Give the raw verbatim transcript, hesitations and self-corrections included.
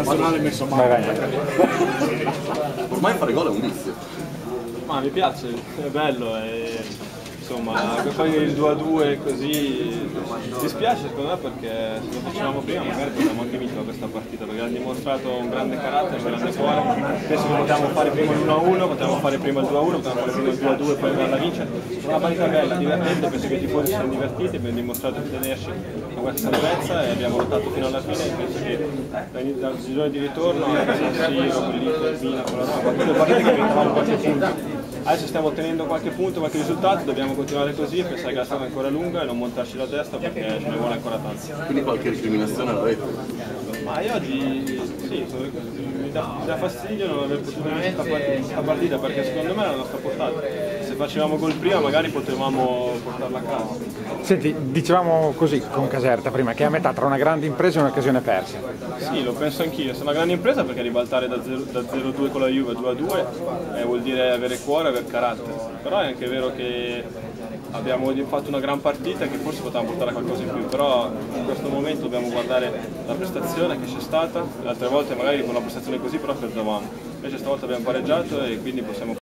nazionale messo male. Ormai fare gol è un vizio. Ma mi piace, è bello, e, insomma, poi il due a due così dispiace secondo me, perché se lo facevamo prima magari potremmo anche vincere questa partita, perché hanno dimostrato un grande carattere, un grande cuore. Penso che potevamo fare prima l'uno a uno, potevamo fare prima il due a uno, potevamo fare prima il due a due e poi andarla a vincere. Una partita bella, divertente, penso che i tifosi siano divertiti, abbiamo dimostrato di tenerci con questa salvezza e abbiamo lottato fino alla fine. Penso che dal girone di ritorno anche San Siro, con l'Inter, Milan, con la Roma, tutte le partite che vincevamo qualche punto. Adesso stiamo ottenendo qualche punto, qualche risultato, dobbiamo continuare così e pensare che la strada è ancora lunga e non montarci la testa, perché ce ne vuole ancora tanto. Quindi qualche recriminazione l'avete? Ma io oggi sì, sono, mi, dà, mi dà fastidio non aver potuto vincere questa partita, perché secondo me è la nostra portata. Se facevamo gol prima magari potevamo portarla a casa. Senti, dicevamo così con Caserta prima, che è a metà tra una grande impresa e un'occasione persa. Sì, lo penso anch'io, è una grande impresa perché ribaltare da zero a due con la Juve a due a due eh, vuol dire avere cuore e avere carattere, però è anche vero che abbiamo fatto una gran partita che forse potevamo portare a qualcosa in più, però in questo momento dobbiamo guardare la prestazione che c'è stata, le altre volte magari con una prestazione così però perdevamo, invece stavolta abbiamo pareggiato e quindi possiamo